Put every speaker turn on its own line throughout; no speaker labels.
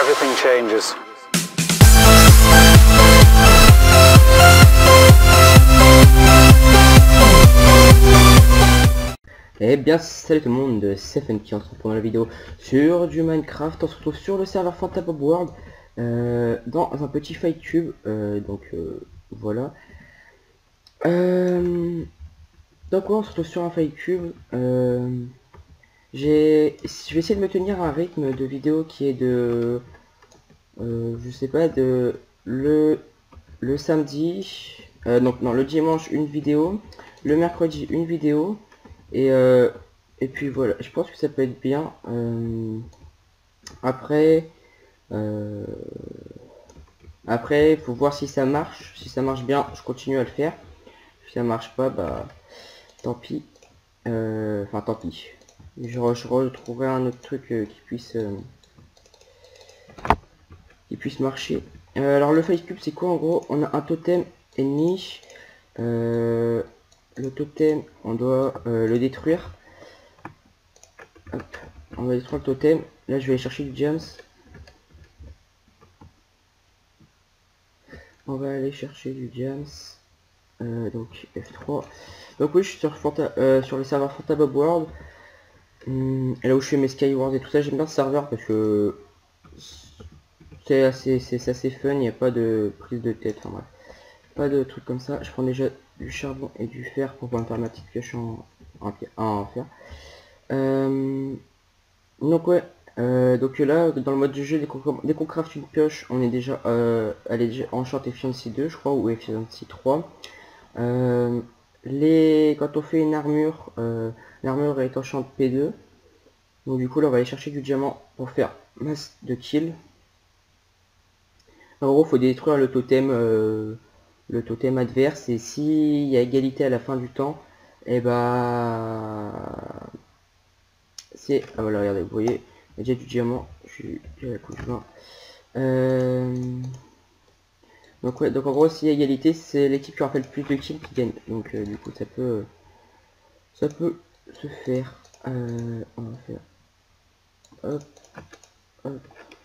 everything changes.
Eh bien salut tout le monde, c'est Fun qui se retrouve pour la vidéo sur du Minecraft. On se retrouve sur le serveur Fantabob World dans un petit fight cube, voilà. Donc ouais, on se retrouve sur un fight cube. Je vais essayer de me tenir à un rythme de vidéo qui est de je sais pas, de le samedi, donc non, le dimanche une vidéo, le mercredi une vidéo. Et puis voilà, je pense que ça peut être bien. Après, il faut voir si ça marche. Si ça marche bien, je continue à le faire. Si ça marche pas, bah tant pis. Enfin tant pis. Je retrouverai un autre truc qui puisse marcher. Alors le face cube c'est quoi en gros? On a un totem ennemi. Le totem, on doit le détruire. Hop, on va détruire le totem. Là je vais aller chercher du gems. On va aller chercher du gems. Donc F3. Donc oui, je suis sur le serveur Fantabob World. Là où je fais mes Skyward et tout ça. J'aime bien ce serveur parce que c'est assez fun. Il n'y a pas de prise de tête. Enfin bref, pas de trucs comme ça. Je prends déjà du charbon et du fer pour pouvoir me faire ma petite pioche en fer. Donc ouais, donc là dans le mode du jeu, dès qu'on craft une pioche, on est déjà elle est déjà enchant efficiency 2 je crois, ou efficiency 3. Quand on fait une armure, l'armure est enchant P2. Donc du coup là on va aller chercher du diamant pour faire masse de kills. En gros faut détruire le totem adverse, et s'il y a égalité à la fin du temps, et bah c'est... Ah voilà, regardez, vous voyez, j'ai du diamant, j'ai la couche 20. Donc ouais, donc en gros, s'il y a égalité, c'est l'équipe qui aura fait le plus de kills qui gagne. Donc du coup, ça peut se faire. On va faire... Hop, hop.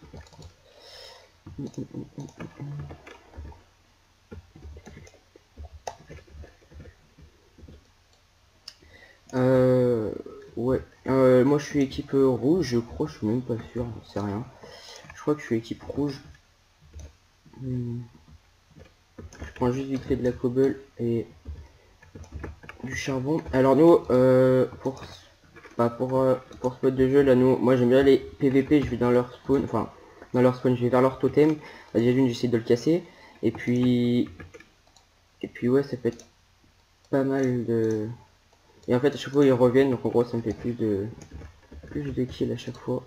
Ouais, moi je suis équipe rouge, je crois, je suis même pas sûr, je sais rien. Je crois que je suis équipe rouge. Je prends juste vite fait de la cobble et du charbon. Alors nous, pour ce mode de jeu là, moi j'aime bien les PVP, je vais dans leur spawn, enfin dans leur spawn, je vais vers leur totem. Déjà d'une, j'essaie de le casser, et puis ouais, ça peut être pas mal de... Et en fait à chaque fois ils reviennent, donc en gros ça me fait plus de kills à chaque fois.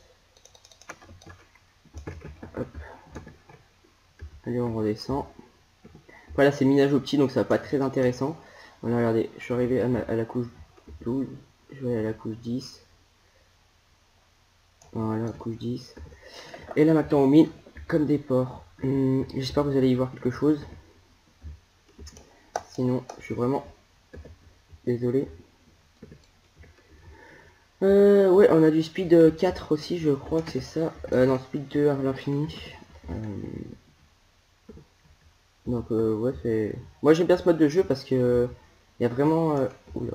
Hop. Allez, on redescend. Voilà, c'est minage au petit, donc ça va pas être très intéressant. Voilà, regardez, je suis arrivé à la couche 12, je vais aller à la couche 10. Voilà, couche 10. Et là maintenant on mine comme des porcs. J'espère que vous allez y voir quelque chose. Sinon, je suis vraiment désolé. Ouais, on a du speed 4 aussi, je crois que c'est ça. Non, speed 2 à l'infini. Donc ouais, c'est... Moi j'aime bien ce mode de jeu parce que il y a vraiment... Oula.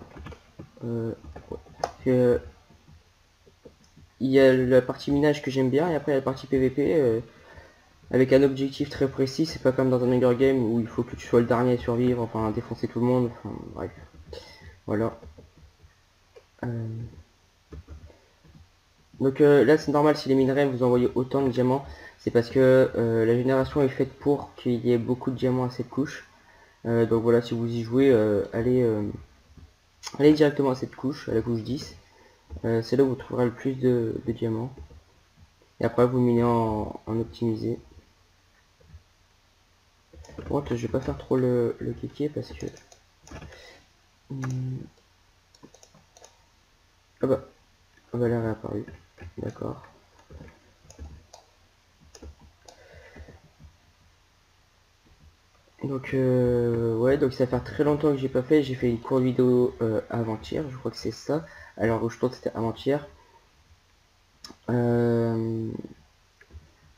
Ouais. Il y a la partie minage que j'aime bien, et après la partie PVP avec un objectif très précis. C'est pas comme dans un Hunger Game où il faut que tu sois le dernier à survivre, enfin défoncer tout le monde, enfin bref. Voilà. Donc là c'est normal si les minerais vous envoyez autant de diamants, c'est parce que la génération est faite pour qu'il y ait beaucoup de diamants à cette couche. Donc voilà, si vous y jouez, allez directement à cette couche, à la couche 10. C'est là où vous trouverez le plus de diamants. Et après vous minez en optimisé. Bon, je vais pas faire trop le kéké parce que... Ah bah là, elle est réapparue. D'accord. Donc ouais, donc ça fait très longtemps que j'ai pas fait. J'ai fait une courte vidéo avant-hier, je crois que c'est ça. Alors je pense que c'était avant-hier.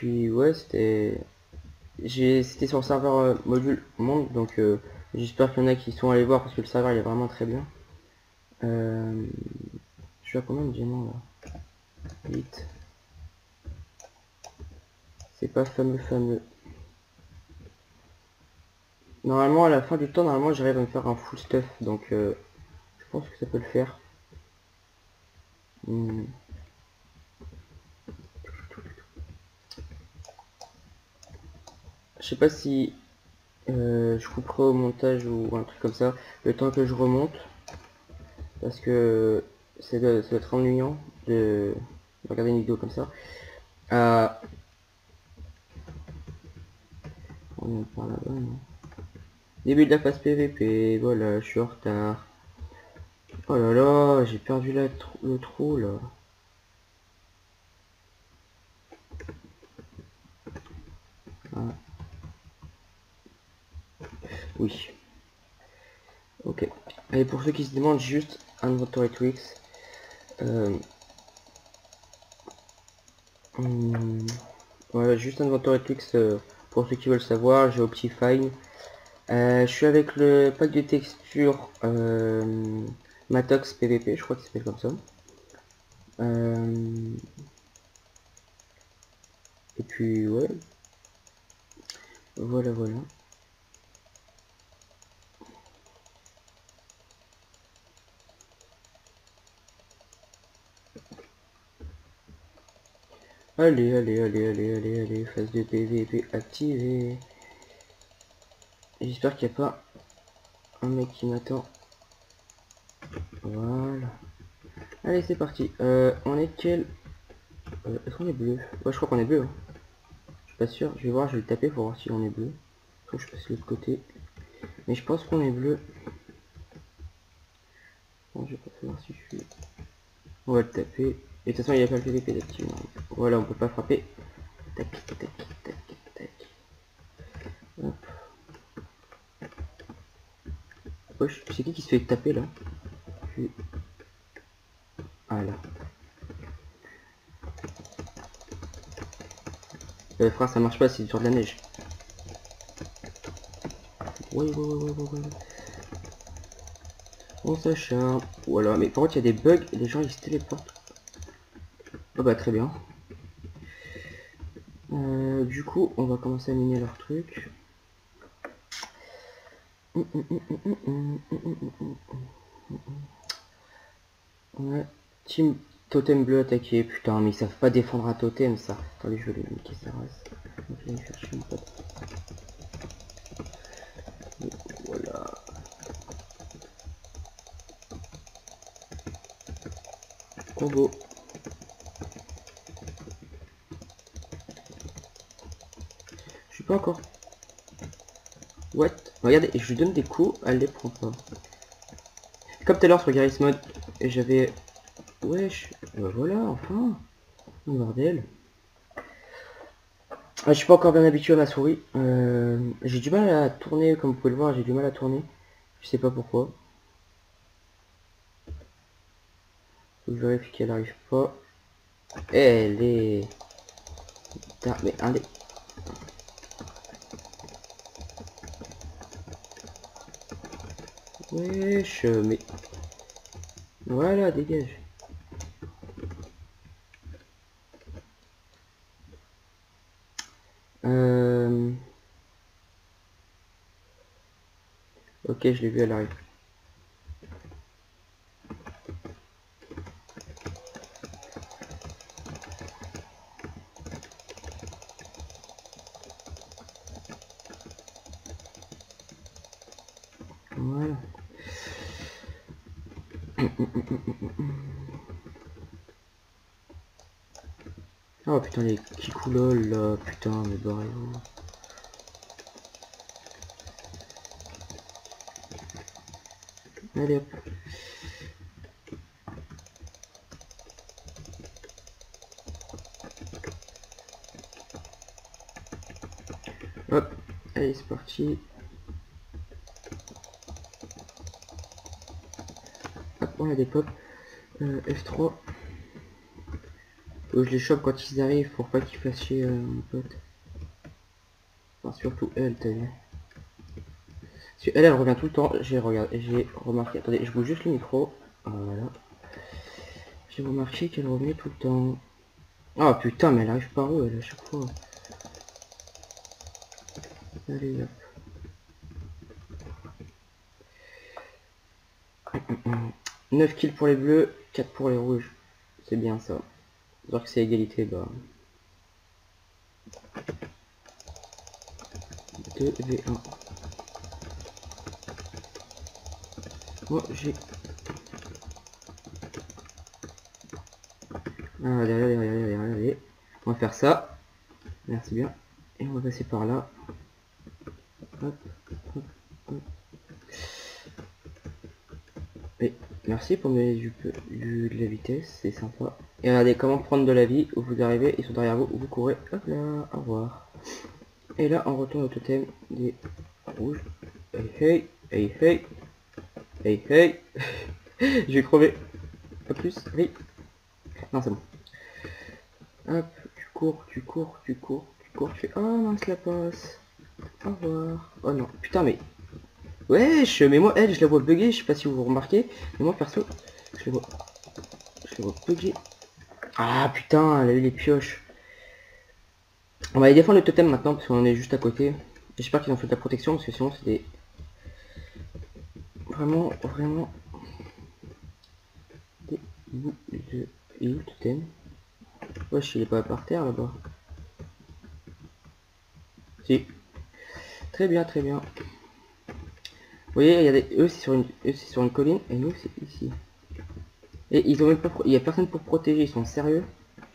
puis ouais, c'était sur le serveur module monde, donc j'espère qu'il y en a qui sont allés voir parce que le serveur il est vraiment très bien. Je suis à combien de diamants là? 8. C'est pas fameux. Normalement à la fin du temps, normalement j'arrive à me faire un full stuff, donc je pense que ça peut le faire. Je sais pas si je couperai au montage ou un truc comme ça, le temps que je remonte, parce que ça doit être ennuyant de regarder une vidéo comme ça. On est par là-bas, non? Début de la phase PVP, voilà, je suis en retard. Oh là là, j'ai perdu le trou là. Ah. Oui. Ok. Et pour ceux qui se demandent, juste Inventory Tweaks. Voilà, juste Inventory Tweaks pour ceux qui veulent savoir. J'ai Optifine. Je suis avec le pack de texture Matox PVP, je crois que ça s'appelle comme ça. Et puis ouais. Voilà. Allez, phase de PVP activée. J'espère qu'il n'y a pas un mec qui m'attend. Voilà. Allez, c'est parti. On est quel... Est-ce qu'on est bleu? Ouais, je crois qu'on est bleu. Hein. Je suis pas sûr. Je vais voir, je vais le taper pour voir si on est bleu. Faut que je passe de l'autre côté. Mais je pense qu'on est bleu. Bon, je vais pas savoir si je suis... On va le taper. Et de toute façon, il n'y a pas le PVP d'activer. Voilà, on peut pas frapper. Tac. Hop. Wesh, c'est qui se fait taper là? Ah là. Frère, ça marche pas, c'est sur de la neige. Ouais. On s'acharne. Voilà, mais par contre, il y a des bugs, les gens ils se téléportent. Oh bah, très bien. Du coup, on va commencer à miner leur truc. Ouais. Team Totem bleu attaqué. Putain, mais ils savent pas défendre un totem, ça. Attendez, je vais les niquer sa race. Donc, je vais aller chercher mon pote. Voilà. Combo. Je suis pas encore. What? Regardez, je lui donne des coups, elle les prend pas. Comme tout à l'heure sur Garry's Mod, j'avais... Wesh, voilà, enfin. Oh, bordel. Je suis pas encore bien habitué à ma souris. J'ai du mal à tourner, comme vous pouvez le voir, j'ai du mal à tourner. Je sais pas pourquoi. Faut que je vérifie qu'elle arrive pas. Elle est... Putain, mais allez. Wesh, mais... Voilà, dégage. Ok, je l'ai vu, elle arrive. Voilà. Oh putain, les kikoulol là, putain, mais barrez-vous. Allez hop. Hop, allez c'est parti. Hop, on a des pop. F3. Je les chope quand ils arrivent pour pas qu'ils fassent chier mon pote. Enfin, surtout elle, t'as vu. Parce que elle revient tout le temps. J'ai remarqué. Attendez, je bouge juste le micro. Voilà. J'ai remarqué qu'elle revenait tout le temps. Ah putain, mais elle arrive par où elle à chaque fois. Allez, hop. 9 kills pour les bleus, 4 pour les rouges. C'est bien ça. Alors que c'est égalité, bah. 2v1. Moi j'ai... Allez. On va faire ça. Merci bien. Et on va passer par là. Hop, hop, hop. Et merci pour me donner de la vitesse, c'est sympa. Et regardez comment prendre de la vie, où vous arrivez, ils sont derrière vous, vous courez, hop là, au revoir. Et là on retourne au totem des rouges. Hey hey, hey hey, hey hey. Je vais crever. Pas plus, oui. Non c'est bon. Hop, tu cours, tu fais, oh mince la passe. Au revoir. Oh non, putain mais... Wesh, mais moi elle je la vois bugger, je sais pas si vous remarquez, mais moi perso, je la vois bugger. Ah putain, elle a eu les pioches. On va aller défendre le totem maintenant parce qu'on est juste à côté. J'espère qu'ils ont fait de la protection parce que sinon c'est des... Vraiment... Des bouts de... Et où le totem? Wesh, il est pas par terre là-bas. Si. Très bien, très bien. Vous voyez, il y a des... eux c'est sur une colline et nous c'est ici. Et ils ont même pas... Il y a personne pour protéger, ils sont sérieux.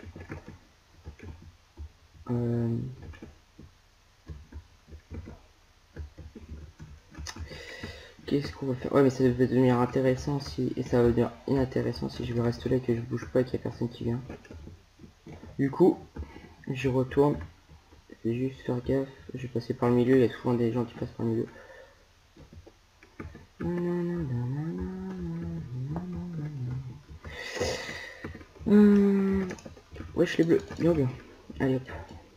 Qu'est-ce qu'on va faire? Ouais mais ça va devenir intéressant si... Et ça va devenir inintéressant si je vais rester là et que je bouge pas et qu'il y a personne qui vient. Du coup, je retourne. Je vais juste faire gaffe. Je vais passer par le milieu, il y a souvent des gens qui passent par le milieu. Wesh les bleus, bien. Allez hop.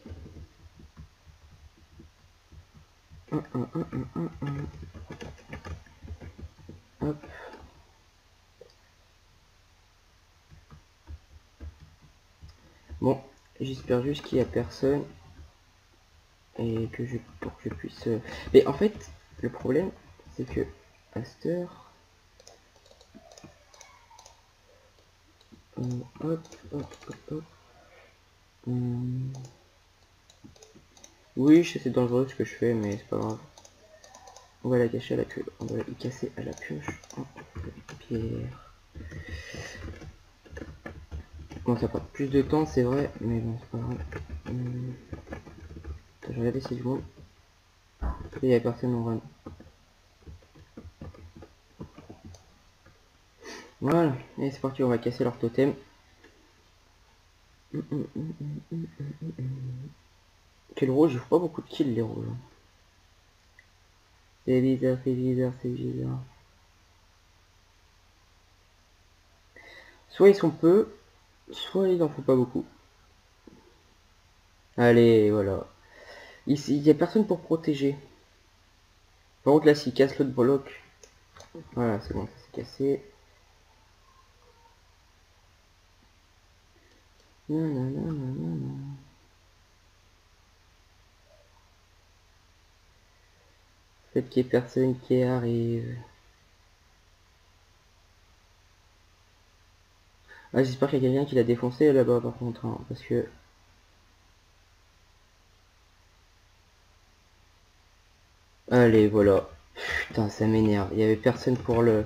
Hop. Bon, j'espère juste qu'il n'y a personne. Et que pour que je puisse... Mais en fait, le problème, c'est que à cette heure... hop. Oui, je sais c'est dangereux ce que je fais, mais c'est pas grave. On va la cacher à la pioche. On va la casser à la pioche en pierre. Bon, ça prend plus de temps, c'est vrai, mais bon, c'est pas grave. Je vais regarder si je vois. Il y a personne en run. Voilà, et c'est parti, on va casser leur totem. Quel rouge, il faut pas beaucoup de kills les rouges. C'est bizarre. Soit ils sont peu, soit il en faut pas beaucoup. Allez, voilà. Ici, il y a personne pour protéger. Par contre là, s'il casse l'autre bloc, voilà, c'est bon, ça s'est cassé. Peut-être qu'il y ait personne qui arrive. Ah, j'espère qu'il y a quelqu'un qui l'a défoncé là-bas par contre, hein, parce que... Allez, voilà. Putain, ça m'énerve. Il y avait personne pour le...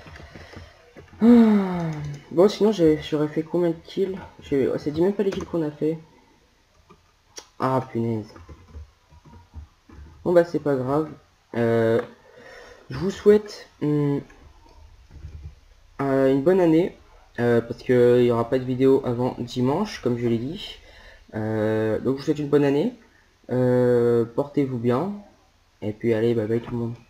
Ah. Bon, sinon j'aurais fait combien de kills? Ça dit même pas les kills qu'on a fait. Ah, punaise. Bon bah c'est pas grave. Je vous souhaite une bonne année. Parce qu'il n'y aura pas de vidéo avant dimanche, comme je l'ai dit. Donc je vous souhaite une bonne année. Portez-vous bien. Et puis allez, bye bye tout le monde.